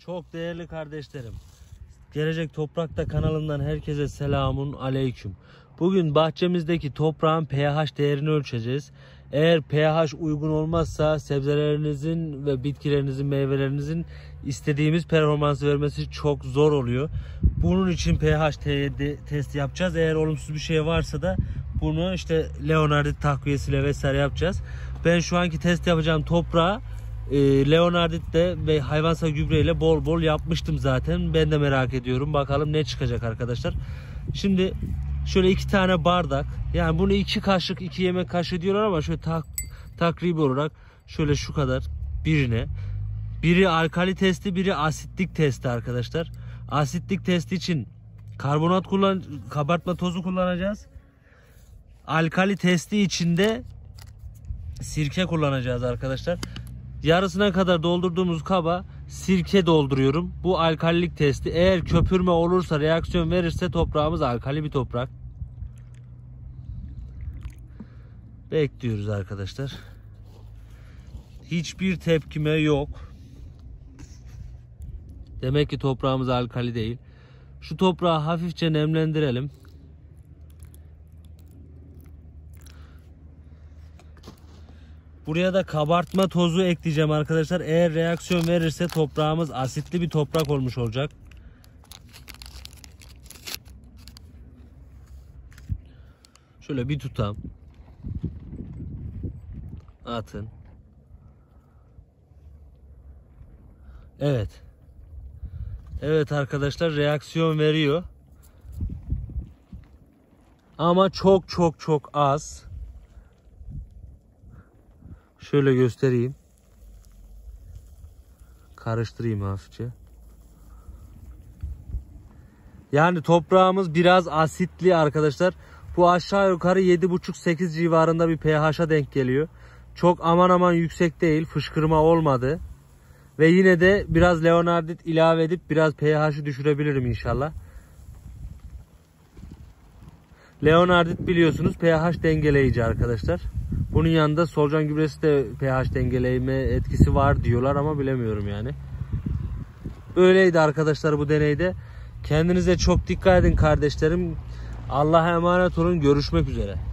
Çok değerli kardeşlerim, Gelecek Toprak'ta kanalından herkese selamun aleyküm. Bugün bahçemizdeki toprağın pH değerini ölçeceğiz. Eğer pH uygun olmazsa sebzelerinizin ve bitkilerinizin, meyvelerinizin istediğimiz performansı vermesi çok zor oluyor. Bunun için pH testi yapacağız. Eğer olumsuz bir şey varsa da bunu işte Leonardit takviyesiyle vesaire yapacağız. Ben şu anki test yapacağım toprağı Leonardit'te ve hayvansal gübreyle bol bol yapmıştım zaten. Ben de merak ediyorum. Bakalım ne çıkacak arkadaşlar. Şimdi şöyle 2 tane bardak. Yani bunu 2 kaşık, 2 yemek kaşığı diyorlar ama şöyle takribi olarak şöyle şu kadar birine. Biri alkali testi, biri asitlik testi arkadaşlar. Asitlik testi için karbonat kabartma tozu kullanacağız. Alkali testi için de sirke kullanacağız arkadaşlar. Yarısına kadar doldurduğumuz kaba sirke dolduruyorum. Bu alkalilik testi. Eğer köpürme olursa, reaksiyon verirse toprağımız alkali bir toprak. Bekliyoruz arkadaşlar. Hiçbir tepkime yok. Demek ki toprağımız alkali değil. Şu toprağı hafifçe nemlendirelim. Buraya da kabartma tozu ekleyeceğim arkadaşlar. Eğer reaksiyon verirse toprağımız asitli bir toprak olmuş olacak. Şöyle bir tutam. Atın. Evet. Evet arkadaşlar, reaksiyon veriyor. Ama çok az. Şöyle göstereyim. Karıştırayım hafifçe. Yani toprağımız biraz asitli arkadaşlar. Bu aşağı yukarı 7,5-8 civarında bir pH'a denk geliyor. Çok aman yüksek değil. Fışkırma olmadı. Ve yine de biraz Leonardit ilave edip biraz pH'ı düşürebilirim inşallah. Leonardit biliyorsunuz pH dengeleyici arkadaşlar. Bunun yanında solucan gübresi de pH dengeleme etkisi var diyorlar ama bilemiyorum yani. Böyleydi arkadaşlar bu deneyde. Kendinize çok dikkat edin kardeşlerim. Allah'a emanet olun. Görüşmek üzere.